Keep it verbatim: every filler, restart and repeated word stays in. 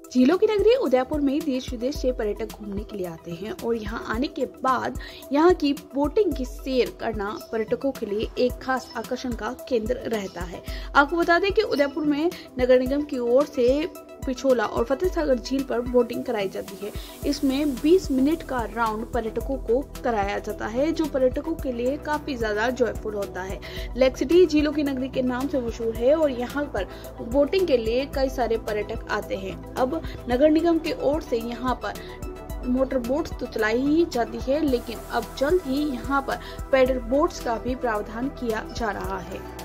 झीलों की नगरी उदयपुर में देश विदेश से पर्यटक घूमने के लिए आते हैं और यहाँ आने के बाद यहाँ की बोटिंग की सैर करना पर्यटकों के लिए एक खास आकर्षण का केंद्र रहता है। आपको बता दें कि उदयपुर में नगर निगम की ओर से पिछोला और फतेह सागर झील पर बोटिंग कराई जाती है। इसमें बीस मिनट का राउंड पर्यटकों को कराया जाता है, जो पर्यटकों के लिए काफी ज्यादा जॉयफुल होता है। लेक सिटी झीलों की नगरी के नाम से मशहूर है और यहाँ पर बोटिंग के लिए कई सारे पर्यटक आते हैं। अब नगर निगम की ओर से यहाँ पर मोटर बोट्स तो चलाई ही जाती है, लेकिन अब जल्द ही यहाँ पर पैडल बोट्स का भी प्रावधान किया जा रहा है।